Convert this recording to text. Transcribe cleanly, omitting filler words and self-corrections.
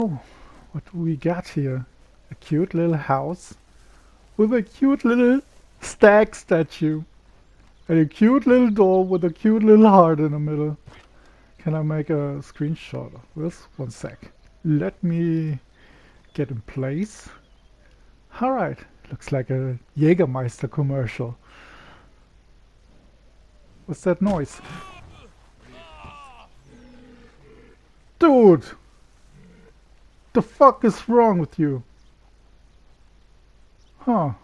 Oh, what do we got here? A cute little house with a cute little stag statue and a cute little door with a cute little heart in the middle. Can I make a screenshot of this? One sec. Let me get in place. Alright, looks like a Jägermeister commercial. What's that noise? Dude! The fuck is wrong with you? Huh.